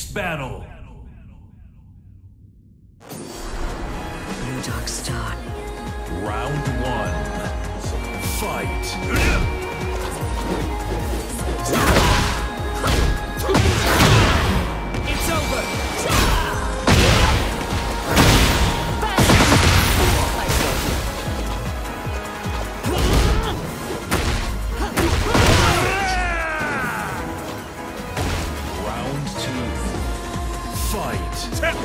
next battle. New dark star. Round one. Fight. It's over! Round two. Fight.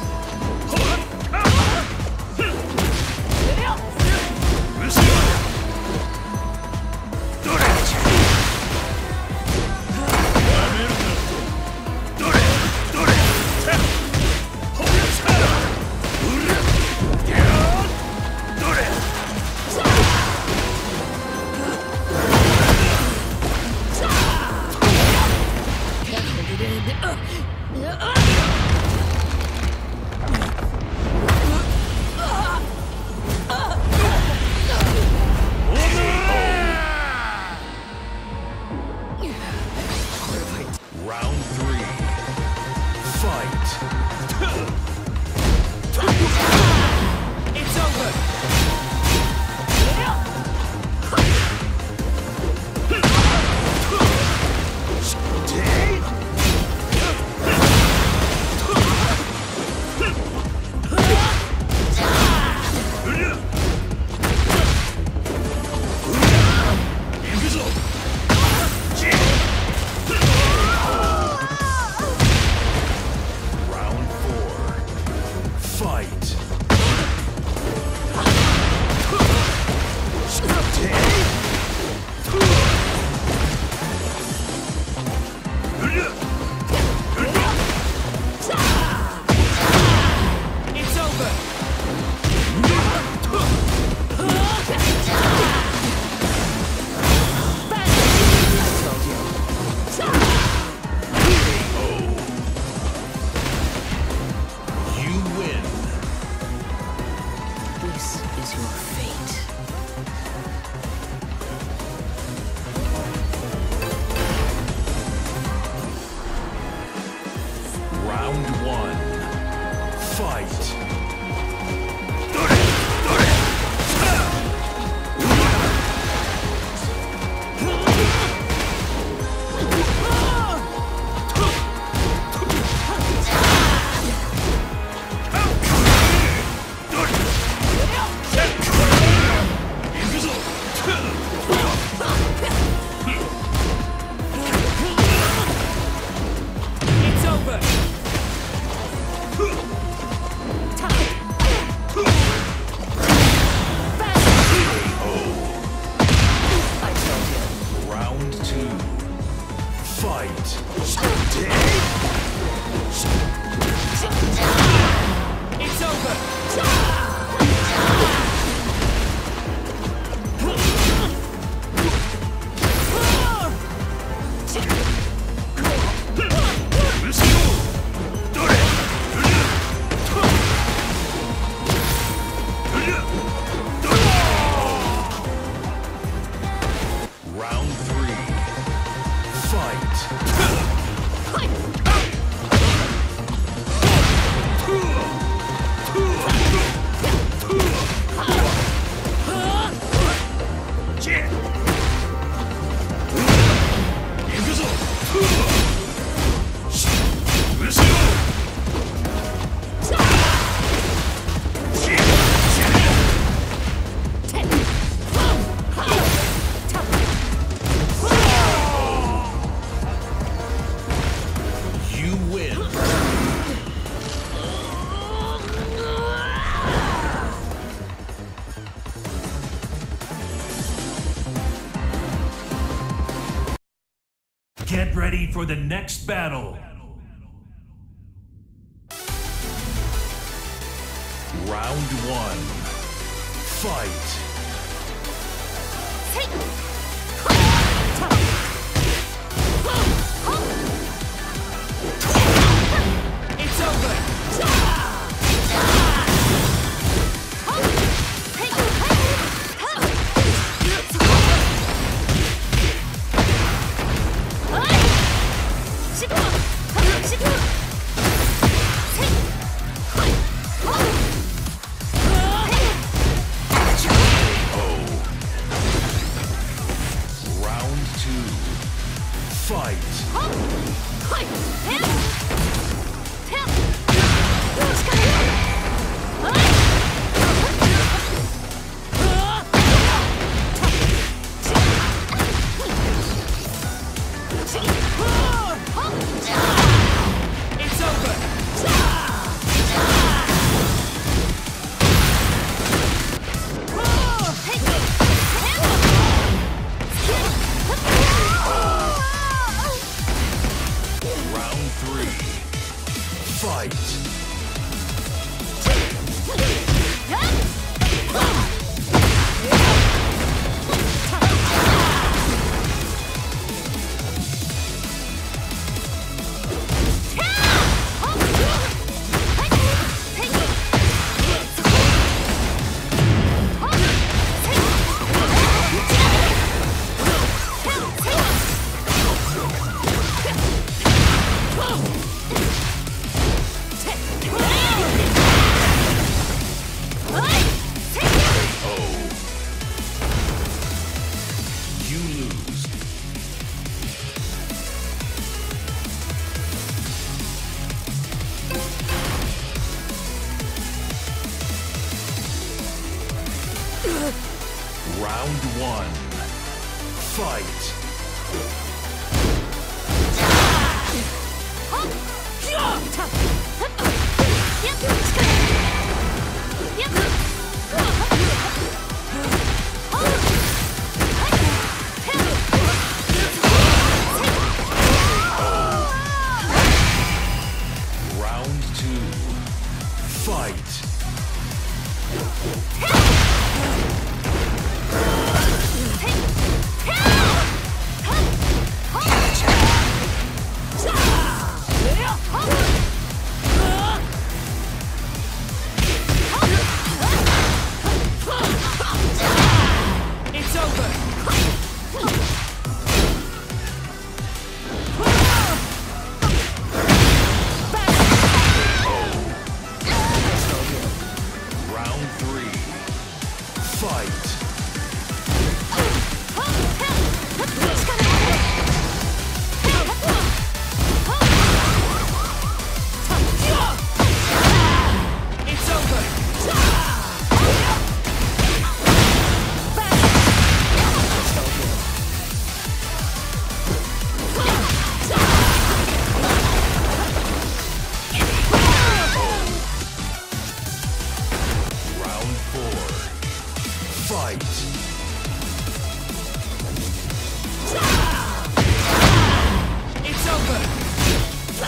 Round three. Fight. It's over! Round four. Fight. It's over! You win. This is your fate. Round one. Fight. It's over! Round two. Fight. It's over! Round three. Fight. You win. Get ready for the next battle. Round one. Fight. It's over! Shiku! Fight! You lose. Round one. Fight! Round two. Fight! It's over! Round three. Fight! It's over! Round four. Fight! It's over!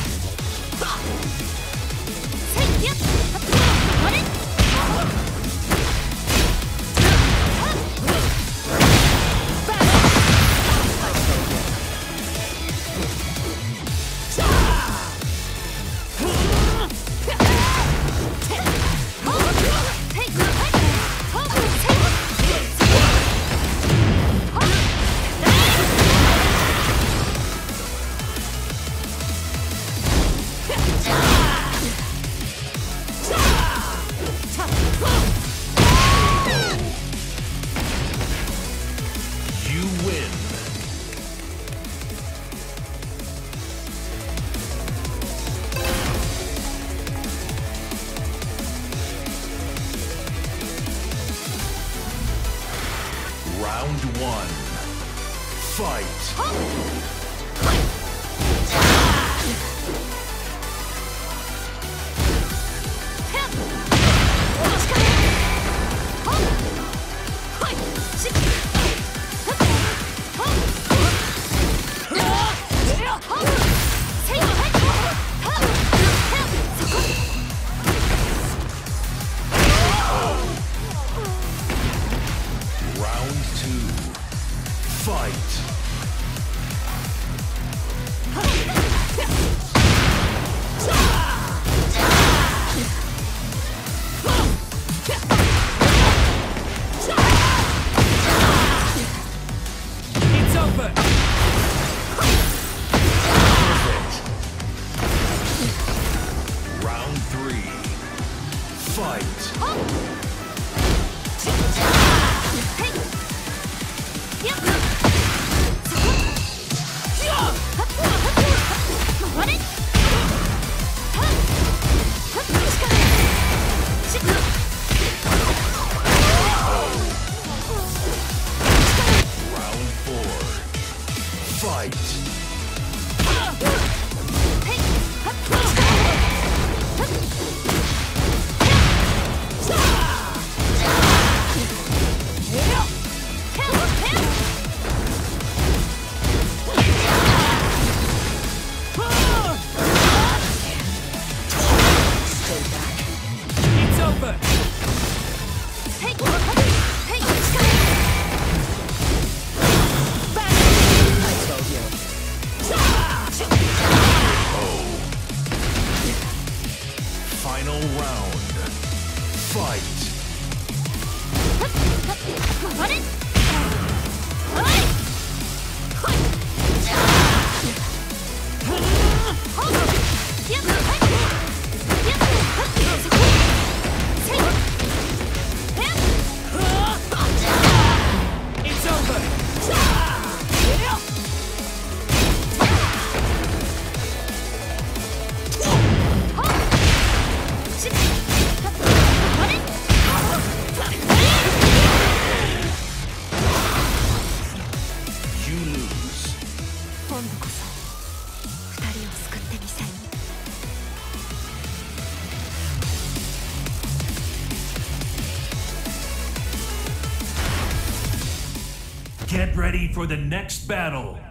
You win. Round one. Fight! Round two. Fight! It's over! Round three. Fight! Round four. Fight! Final round. Fight. あれ It's over! You lose. 今度こそ二人を救ってみせる。 Get ready for the next battle.